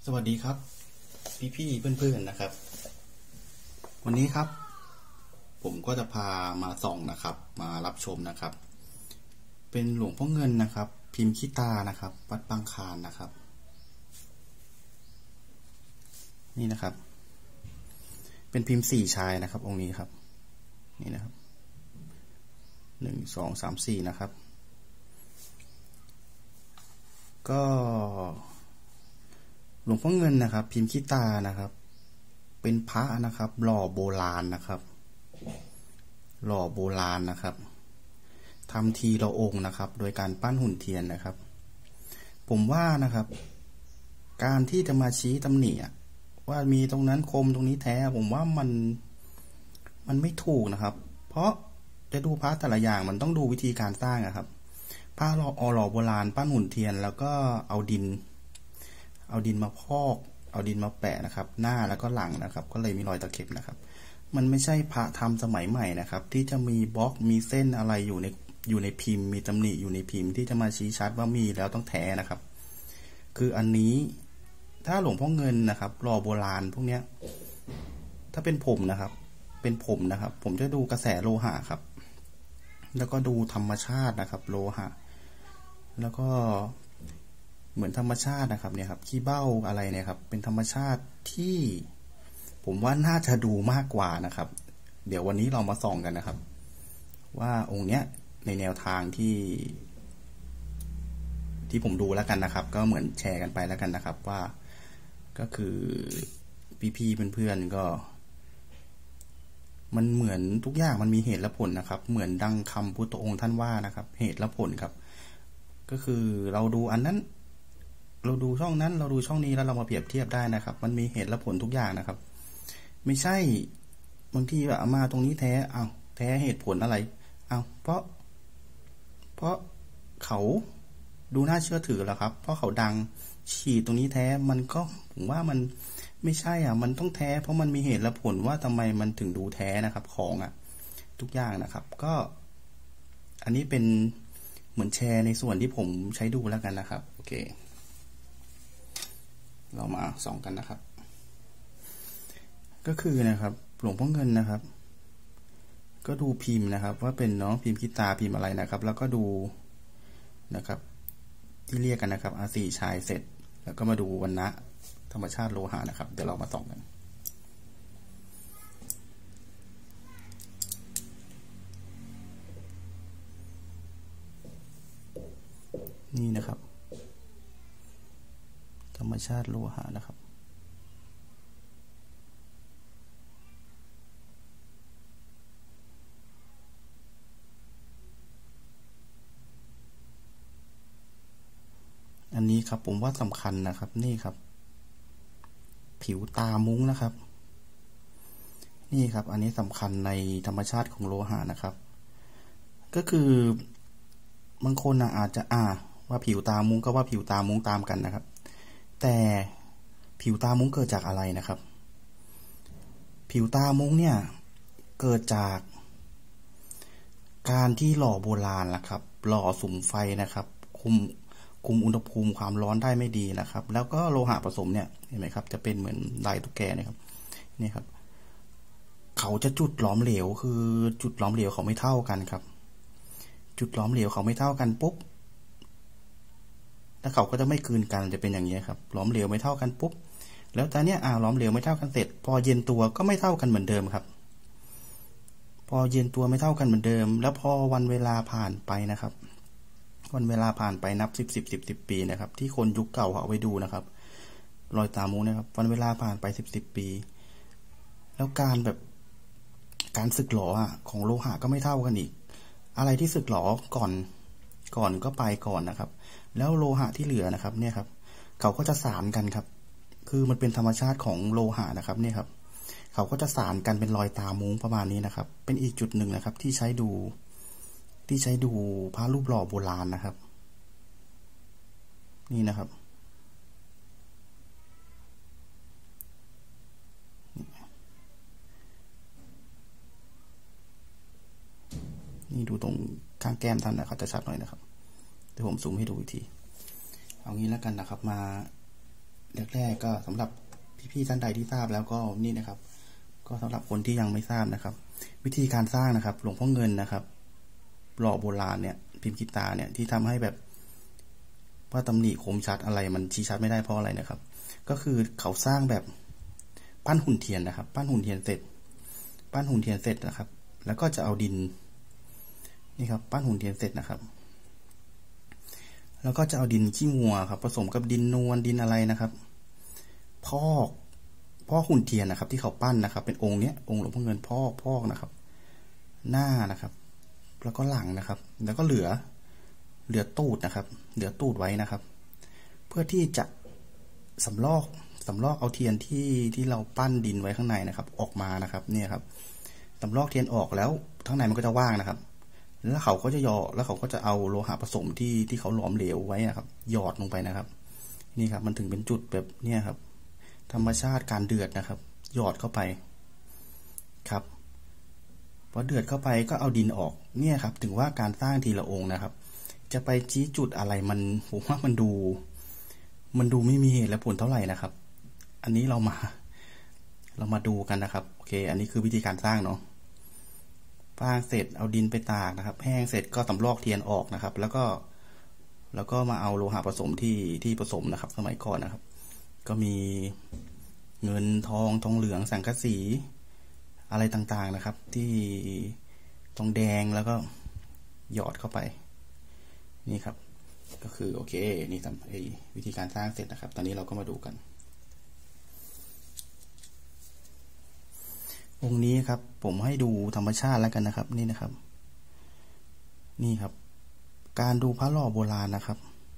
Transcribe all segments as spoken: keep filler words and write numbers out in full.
วัสดีครับพี่ๆเพื่อนๆนะครับวันนี้ครับผมก็จะพามาส่องนะครับมารับชมนะครับเป็นหลวงพ่อเงินนะครับพิมพ์ขี้ตานะครับวัดบางคลานนะครับนี่นะครับเป็นพิมพ์สี่ชายนะครับองค์นี้ครับนี่นะครับหนึ่งสองสามสี่นะครับก็หลวงพ่อเงินนะครับพิมพ์ขี้ตานะครับเป็นพระนะครับหล่อโบราณนะครับหล่อโบราณนะครับทำทีละองค์นะครับโดยการปั้นหุ่นเทียนนะครับผมว่านะครับการที่จะมาชี้ตำหนิว่ามีตรงนั้นคมตรงนี้แท้ผมว่ามันมันไม่ถูกนะครับเพราะจะดูพระแต่ละอย่างมันต้องดูวิธีการสร้างนะครับพระหล่อหล่อโบราณปั้นหุ่นเทียนแล้วก็เอาดินเอาดินมาพอกเอาดินมาแปะนะครับหน้าแล้วก็หลังนะครับก็เลยมีรอยตะเข็บนะครับมันไม่ใช่พระทำสมัยใหม่นะครับที่จะมีบล็อกมีเส้นอะไรอยู่ในอยู่ในพิมพ์มีตำหนิอยู่ในพิมพ์ที่จะมาชี้ชัดว่ามีแล้วต้องแท้นะครับคืออันนี้ถ้าหลวงพ่อเงินนะครับหล่อโบราณพวกเนี้ยถ้าเป็นผมนะครับเป็นผมนะครับผมจะดูกระแสโลหะครับแล้วก็ดูธรรมชาตินะครับโลหะแล้วก็เหมือนธรรมชาตินะครับเนี่ยครับขี้เบ้าอะไรเนี่ยครับเป็นธรรมชาติที่ผมว่าน่าจะดูมากกว่านะครับเดี๋ยววันนี้เรามาส่องกันนะครับว่าองค์เนี้ยในแนวทางที่ที่ผมดูแล้วกันนะครับก็เหมือนแชร์กันไปแล้วกันนะครับว่าก็คือพี่ๆเพื่อนๆก็มันเหมือนทุกอย่างมันมีเหตุและผลนะครับเหมือนดังคำพุทธองค์ท่านว่านะครับเหตุและผลครับก็คือเราดูอันนั้นเราดูช่องนั้นเราดูช่องนี้แล้วเรามาเปรียบเทียบได้นะครับมันมีเหตุและผลทุกอย่างนะครับไม่ใช่บางทีแบบมาตรงนี้แท้อ้าวแท้เหตุผลอะไรอ้าวเพราะเพราะเขาดูน่าเชื่อถือแล้วครับเพราะเขาดังฉีดตรงนี้แท้มันก็ผมว่ามันไม่ใช่อ่ะมันต้องแท้เพราะมันมีเหตุและผลว่าทำไมมันถึงดูแท้นะครับของอ่ะทุกอย่างนะครับก็อันนี้เป็นเหมือนแชร์ในส่วนที่ผมใช้ดูแล้วกันนะครับโอเคเรามาส่องกันนะครับก็คือนะครับหลวงพ่อเงินนะครับก็ดูพิมพ์นะครับว่าเป็นน้องพิมพ์ขี้ตาพิมพ์อะไรนะครับแล้วก็ดูนะครับที่เรียกกันนะครับอาสี่ชายเสร็จแล้วก็มาดูวรรณะธรรมชาติโลหะนะครับเดี๋ยวเรามาส่องกันนี่นะครับธรรมชาติโลหะนะครับอันนี้ครับผมว่าสำคัญนะครับนี่ครับผิวตามุ้งนะครับนี่ครับอันนี้สำคัญในธรรมชาติของโลหะนะครับก็คือบางคนอาจจะอ่าว่าผิวตามุ้งก็ว่าผิวตามุ้งตามกันนะครับแต่ผิวตามุ้งเกิดจากอะไรนะครับผิวตามุ้งเนี่ยเกิดจากการที่หล่อโบราณนะครับหล่อสุมไฟนะครับคุมคุมอุณหภูมิความร้อนได้ไม่ดีนะครับแล้วก็โลหะผสมเนี่ยเห็นไหมครับจะเป็นเหมือนลายตุ๊กแกนะครับนี่ครับเขาจะจุดหลอมเหลวคือจุดหลอมเหลวเขาไม่เท่ากันครับจุดหลอมเหลวเขาไม่เท่ากันปุ๊บแล้วเขาก็จะไม่คืนกันจะเป็นอย่างนี้ครับหลอมเหลวไม่เท่ากันปุ๊บแล้วตอนนี้อ่าหลอมเหลวไม่เท่ากันเสร็จพอเย็นตัวก็ไม่เท่ากันเหมือนเดิมครับพอเย็นตัวไม่เท่ากันเหมือนเดิมแล้วพอวันเวลาผ่านไปนะครับวันเวลาผ่านไปนับสิบสิบสิบสิบปีนะครับที่คนยุคเก่าเอาไปดูนะครับรอยตามุ้งนะครับวันเวลาผ่านไปสิบสิบปีแล้วการแบบการสึกหรออ่ะของโลหะก็ไม่เท่ากันอีกอะไรที่สึกหรอก่อนก่อนก็ไปก่อนนะครับแล้วโลหะที่เหลือนะครับเนี่ยครับเขาก็จะสานกันครับคือมันเป็นธรรมชาติของโลหะนะครับเนี่ยครับเขาก็จะสานกันเป็นรอยตามุ้งประมาณนี้นะครับเป็นอีกจุดหนึ่งนะครับที่ใช้ดูที่ใช้ดูพระรูปหล่อโบราณนะครับนี่นะครับนี่ดูตรงข้างแก้มท่านนะครับจะชัดหน่อยนะครับเดี๋ยวผมซูมให้ดูอีกทีเอางี้แล้วกันนะครับมาแรกๆก็สำหรับพี่ๆท่านใดที่ทราบแล้วก็นี่นะครับก็สำหรับคนที่ยังไม่ทราบนะครับวิธีการสร้างนะครับหลวงพ่อเงินนะครับหล่อโบราณเนี่ยพิมพ์ขี้ตาเนี่ยที่ทำให้แบบว่าตำหนิคมชัดอะไรมันชี้ชัดไม่ได้เพราะอะไรนะครับก็คือเขาสร้างแบบปั้นหุ่นเทียนนะครับปั้นหุ่นเทียนเสร็จปั้นหุ่นเทียนเสร็จนะครับแล้วก็จะเอาดินนี่ครับปั้นหุ่นเทียนเสร็จนะครับแล้วก็จะเอาดินขี้งัวครับผสมกับดินนวลดินอะไรนะครับพอกพอกหุ่นเทียนนะครับที่เขาปั้นนะครับเป็นองค์เนี้ยองค์หลวงพ่อเงินพอกพอกนะครับหน้านะครับแล้วก็หลังนะครับแล้วก็เหลือเหลือตูดนะครับเหลือตูดไว้นะครับเพื่อที่จะสำลอกสำลอกเอาเทียนที่ที่เราปั้นดินไว้ข้างในนะครับออกมานะครับเนี่ยครับสำลอกเทียนออกแล้วข้างในมันก็จะว่างนะครับแล้วเขาก็จะหยอดแล้วเขาก็จะเอาโลหะผสมที่ที่เขาหลอมเหลวไว้นะครับหยอดลงไปนะครับนี่ครับมันถึงเป็นจุดแบบเนี่ยครับธรรมชาติการเดือดนะครับหยอดเข้าไปครับพอเดือดเข้าไปก็เอาดินออกเนี่ยครับถึงว่าการสร้างทีละองค์นะครับจะไปชี้จุดอะไรมันผมว่ามันดูมันดูไม่มีเหตุและผลเท่าไหร่นะครับอันนี้เรามาเรามาดูกันนะครับโอเคอันนี้คือวิธีการสร้างเนาะสร้างเสร็จเอาดินไปตากนะครับแห้งเสร็จก็สำลอกเทียนออกนะครับแล้วก็แล้วก็มาเอาโลหะผสมที่ที่ผสมนะครับสมัยก่อนนะครับก็มีเงินทองทองเหลืองสังกะสีอะไรต่างๆนะครับที่ทองแดงแล้วก็หยอดเข้าไปนี่ครับก็คือโอเคนี่ทำวิธีการสร้างเสร็จนะครับตอนนี้เราก็มาดูกันองค์นี้ครับผมให้ดูธรรมชาติแล้วกันนะครับนี่นะครับนี่ครับการดูพระหล่อโบราณนะครับ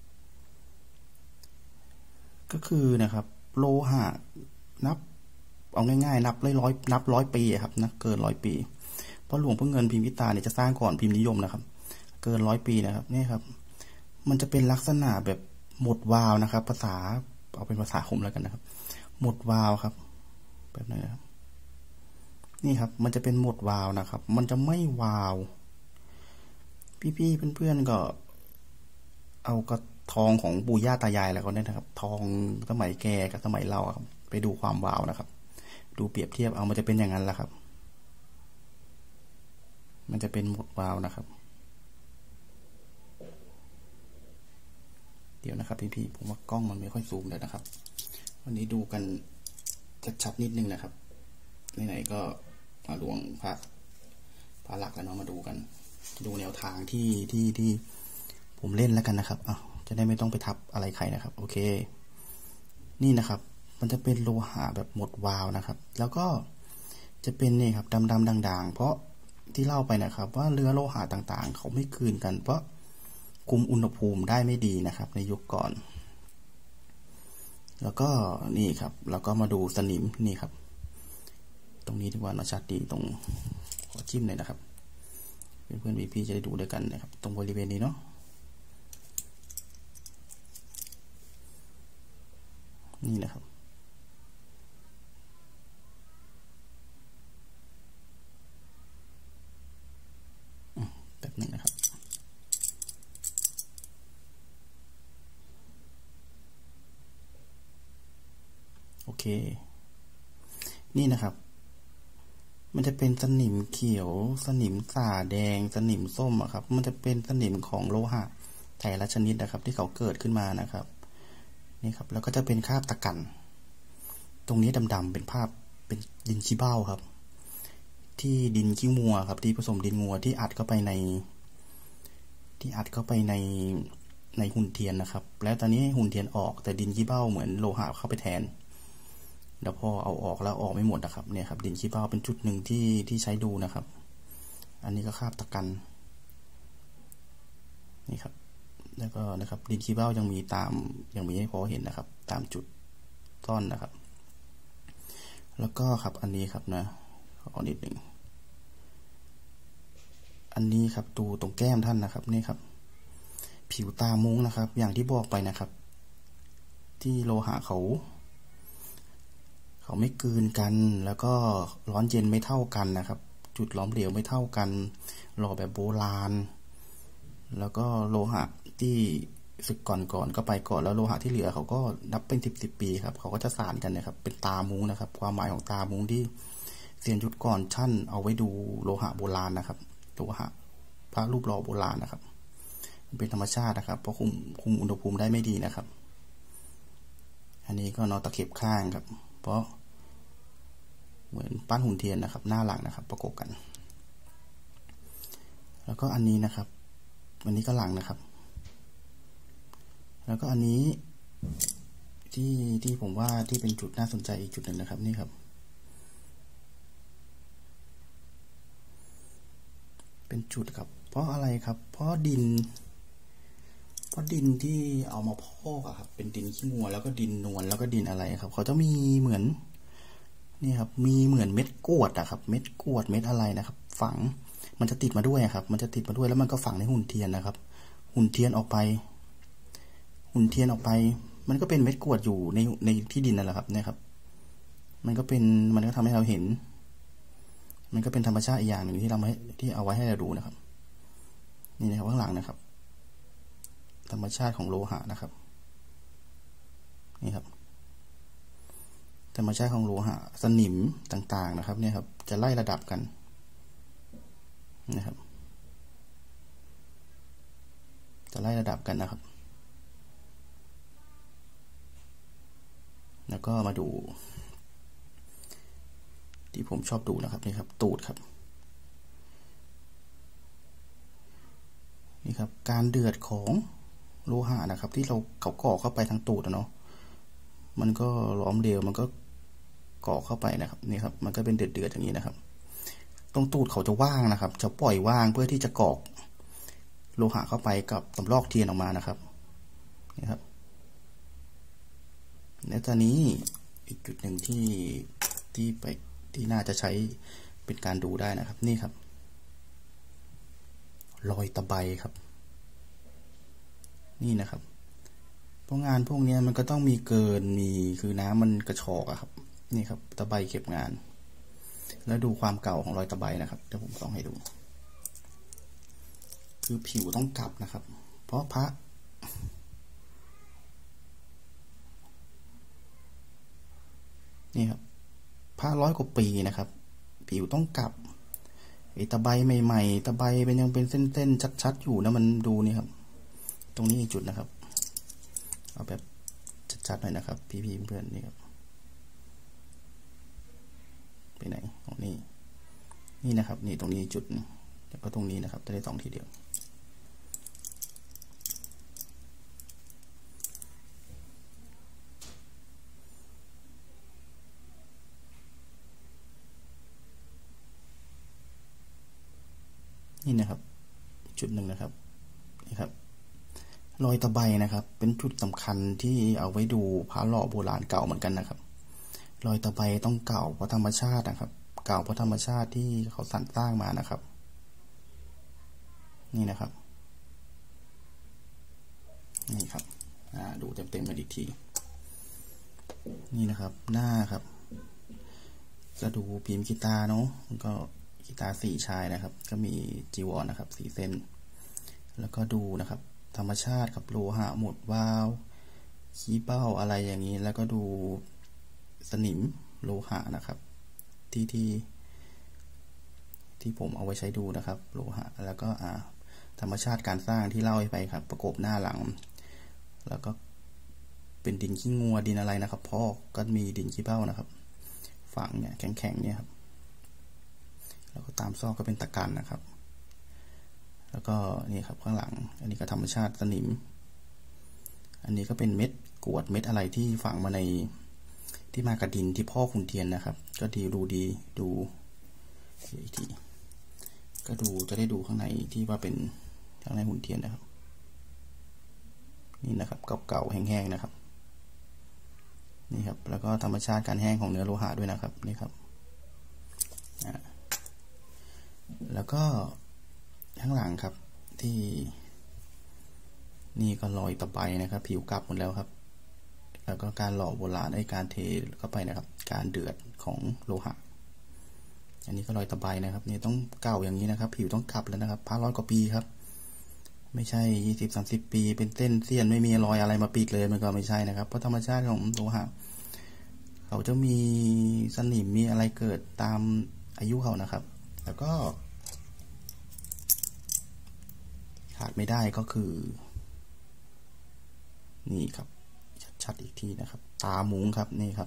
ก็คือนะครับโลหะนับเอาง่ายๆนับร้อยร้อยนับร้อยปีครับนะเกินร้อยปีเพราะหลวงพ่อเงินพิมพ์ขี้ตาเนี่ยจะสร้างก่อนพิมพ์นิยมนะครับเกินร้อยปีนะครับนี่ครับมันจะเป็นลักษณะแบบหมดวาวนะครับภาษาเอาเป็นภาษาคมแล้วกันนะครับหมดวาวครับแบบนี้นะครับนี่ครับมันจะเป็นหมดวาวนะครับมันจะไม่วาวพี่ๆเพื่อนๆก็เอากระทองของปู่ย่าตายายแล้วก็ได้นะครับทองสมัยแกกับสมัยเราครับไปดูความวาวนะครับดูเปรียบเทียบเอามันจะเป็นอย่างนั้นแหละครับมันจะเป็นหมดวาวนะครับเดี๋ยวนะครับพี่ๆผมว่ากล้องมันไม่ค่อยซูมเลยนะครับวันนี้ดูกันชัดๆนิดนึงนะครับไหนๆก็มาดวงพระพระหลักแล้วเนาะมาดูกันดูแนวทางที่ที่ที่ผมเล่นแล้วกันนะครับอ่ะจะได้ไม่ต้องไปทับอะไรใครนะครับโอเคนี่นะครับมันจะเป็นโลหะแบบหมดวาวนะครับแล้วก็จะเป็นนี่ครับดำๆด่างๆเพราะที่เล่าไปนะครับว่าเรือโลหะต่างๆเขาไม่คืนกันเพราะคุมอุณหภูมิได้ไม่ดีนะครับในยุคก่อนแล้วก็นี่ครับแล้วก็มาดูสนิมนี่ครับตรงนี้ดีกว่านะชัดดีตรงขอจิ้มหน่อยนะครับเพื่อนๆพี่ๆจะได้ดูด้วยกันนะครับตรงบริเวณนี้เนาะนี่นะครับแบบนึงนะครับโอเคนี่นะครับมันจะเป็นสนิมเขียวสนิมสาแดงสนิมส้มอะครับมันจะเป็นสนิมของโลหะแต่ละชนิดนะครับที่เขาเกิดขึ้นมานะครับนี่ครับแล้วก็จะเป็นคราบตะกั่นตรงนี้ดำๆเป็นภาพเป็นดินขี้เบ้าครับที่ดินขี้งัวครับที่ผสมดินงัวที่อัดเข้าไปในที่อัดเข้าไปในในหุ่นเทียนนะครับแล้วตอนนี้หุ่นเทียนออกแต่ดินขี้เบ้าเหมือนโลหะเข้าไปแทนแล้วพอเอาออกแล้วออกไม่หมดนะครับเนี่ยครับดินขี้เบ้าเป็นจุดหนึ่งที่ที่ใช้ดูนะครับอันนี้ก็คราบตะกั่นนี่ครับแล้วก็นะครับดินขี้เบ้ายังมีตามยังมีให้พอเห็นนะครับตามจุดซ่อนนะครับแล้วก็ครับอันนี้ครับนะขอนิดหนึ่งอันนี้ครับดูตรงแก้มท่านนะครับนี่ครับผิวตามุ้งนะครับอย่างที่บอกไปนะครับที่โลหะเขาเขาไม่กลืนกันแล้วก็ร้อนเย็นไม่เท่ากันนะครับจุดหลอมเหลวไม่เท่ากันหล่อแบบโบราณแล้วก็โลหะที่ศึกก่อนก่อนก็ไปก่อนแล้วโลหะที่เหลือเขาก็นับเป็นสิบสิบปีครับเขาก็จะสานกันนะครับเป็นตามุ้งนะครับความหมายของตามุ้งที่เซียนยุทธก่อนชั่นเอาไว้ดูโลหะโบราณนะครับโลหะพระรูปหล่อโบราณนะครับมันเป็นธรรมชาตินะครับเพราะคุมคุมอุณหภูมิได้ไม่ดีนะครับอันนี้ก็นอตะเข็บข้างครับเพราะเหมือนปั้นหุ่นเทียนนะครับหน้าหลังนะครับประกบกันแล้วก็อันนี้นะครับอันนี้ก็หลังนะครับแล้วก็อันนี้ที่ที่ผมว่าที่เป็นจุดน่าสนใจอีกจุดหนึ่งนะครับนี่ครับเป็นจุดครับเพราะอะไรครับเพราะดินเพราะดินที่เอามาพอกอะครับเป็นดินขี้งัวแล้วก็ดินนวลแล้วก็ดินอะไรครับเขาจะมีเหมือนนี่ครับมีเหมือนเม็ดกรวดอะครับเม็ดกรวดเม็ดอะไรนะครับฝังมันจะติดมาด้วยครับมันจะติดมาด้วยแล้วมันก็ฝังในหุ่นเทียนนะครับหุ่นเทียนออกไปหุ่นเทียนออกไปมันก็เป็นเม็ดกรวดอยู่ในในที่ดินนั่นแหละครับเนี่ยครับมันก็เป็นมันก็ทำให้เราเห็นมันก็เป็นธรรมชาติอีกอย่างหนึ่งที่เราให้ที่เอาไว้ให้เราดูนะครับนี่นะครับข้างหลังนะครับธรรมชาติของโลหะนะครับนี่ครับธรรมชาติของโลหะสนิมต่างๆนะครับเนี่ยครับจะไล่ระดับกันนะครับจะไล่ระดับกันนะครับแล้วก็มาดูที่ผมชอบดูนะครับนี่ครับตูดครับนี่ครับการเดือดของโลหะนะครับที่เราเขาก่อเข้าไปทางตูดนะเนาะมันก็ล้อมเดียวมันก็ก่อเข้าไปนะครับนี่ครับมันก็เป็นเดือดเดือดอย่างนี้นะครับตรงตูดเขาจะว่างนะครับจะปล่อยว่างเพื่อที่จะกรอกโลหะเข้าไปกับสำลอกเทียนออกมานะครับนี่ครับแล้วตอนนี้อีกจุดหนึ่งที่ที่ไปที่น่าจะใช้เป็นการดูได้นะครับนี่ครับรอยตะไบครับนี่นะครับเพราะงานพวกนี้มันก็ต้องมีเกินมีคือน้ำมันกระชอกอะครับนี่ครับตะไบเก็บงานแล้วดูความเก่าของรอยตะไบนะครับเดี๋ยวผมส่องให้ดูคือผิวต้องกลับนะครับเพราะพระนี่ครับพระร้อยกว่าปีนะครับผิวต้องกลับไอ้ตะไบใหม่ๆตะไบเป็นยังเป็นเส้นๆชัดๆอยู่นะมันดูนี่ครับตรงนี้อีกจุดนะครับเอาแบบชัดๆหน่อยนะครับพี่ๆเพื่อนๆนี่ครับไปไหนตรงนี้นี่นะครับนี่ตรงนี้จุดแล้วก็ตรงนี้นะครับจะได้สองทีเดียวนี่นะครับจุดหนึ่งนะครับนี่ครับรอยตะไบนะครับเป็นจุดสำคัญที่เอาไว้ดูพระหล่อโบราณเก่าเหมือนกันนะครับรอยตะไบต้องเก่าเพราะธรรมชาตินะครับเก่าเพราะธรรมชาติที่เขาสรรสร้างมานะครับนี่นะครับนี่ครับดูเต็มๆมาอีกทีนี่นะครับหน้าครับก็ดูพิมพ์กีตาร์เนาะก็กีตาร์สี่ชายนะครับก็มีจีวรนะครับสี่เส้นแล้วก็ดูนะครับธรรมชาติกับโลหะหมดวาวขี้เป้าอะไรอย่างนี้แล้วก็ดูสนิมโลหะนะครับที่ที่ที่ผมเอาไว้ใช้ดูนะครับโลหะแล้วก็อ่าธรรมชาติการสร้างที่เล่าให้ไปครับประกบหน้าหลังแล้วก็เป็นดินขี้งัวดินอะไรนะครับพอกก็มีดินขี้เป้านะครับฝังเนี่ยแข็งๆเนี่ยครับแล้วก็ตามซอกก็เป็นตะกันนะครับแล้วก็นี่ครับข้างหลังอันนี้ก็ธรรมชาติสนิมอันนี้ก็เป็นเม็ดกรวดเม็ดอะไรที่ฝังมาในที่มากับดินที่พ่อขุนเทียนนะครับก็ดีดูดีดูอีกทีก็ดูจะได้ดูข้างในที่ว่าเป็นข้างในหุ่นเทียนนะครับนี่นะครับเก่าๆแห้งๆนะครับนี่ครับแล้วก็ธรรมชาติการแห้งของเนื้อโลหะด้วยนะครับนี่ครับแล้วก็ข้างหลังครับที่นี่ก็รอยตะไบนะครับผิวกลับหมดแล้วครับแล้วก็การหล่อโบราณในการเทเข้าไปนะครับการเดือดของโลหะอันนี้ก็รอยตะไบนะครับนี่ต้องเก่าอย่างนี้นะครับผิวต้องกลับแล้วนะครับพระร้อยกว่าปีครับไม่ใช่ยี่สิบสามสิบปีเป็นเส้นเสี้ยนไม่มีรอยอะไรมาปิดเลยมันก็ไม่ใช่นะครับเพราะธรรมชาติของโลหะเขาจะมีสนิมมีอะไรเกิดตามอายุเขานะครับแล้วก็ขาดไม่ได้ก็คือนี่ครับชัดๆอีกทีนะครับตามุ้งครับนี่ครับ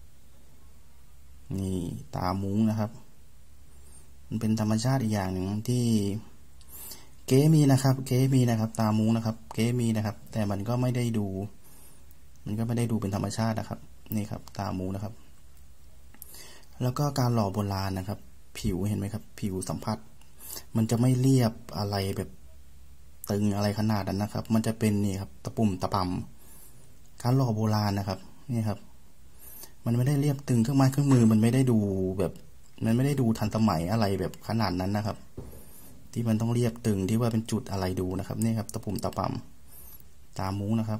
นี่ตามุ้งนะครับมันเป็นธรรมชาติอีกอย่างหนึ่งที่เก๋มีนะครับเก๋มีนะครับตามุ้งนะครับเก๋มีนะครับแต่มันก็ไม่ได้ดูมันก็ไม่ได้ดูเป็นธรรมชาตินะครับนี่ครับตามุ้งนะครับแล้วก็การหล่อโบราณนะครับผิวเห็นไหมครับผิวสัมผัสมันจะไม่เรียบอะไรแบบตึงอะไรขนาดนั้นนะครับมันจะเป็นนี่ครับตะปุ่มตะปำการหล่อโบราณนะครับนี่ครับมันไม่ได้เรียบตึงเครื่องไม้เครื่องมือมันไม่ได้ดูแบบมันไม่ได้ดูทันสมัยอะไรแบบขนาดนั้นนะครับที่มันต้องเรียบตึงที่ว่าเป็นจุดอะไรดูนะครับนี่ครับตะปุ่มตะปำตามุ้งนะครับ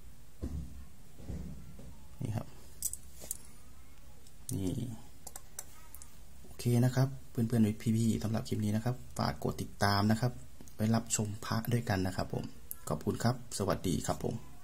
นี่ครับนี่โอเคนะครับเพื่อนๆพี่ๆสำหรับคลิปนี้นะครับฝากกดติดตามนะครับไปรับชมพระด้วยกันนะครับผมขอบคุณครับสวัสดีครับผม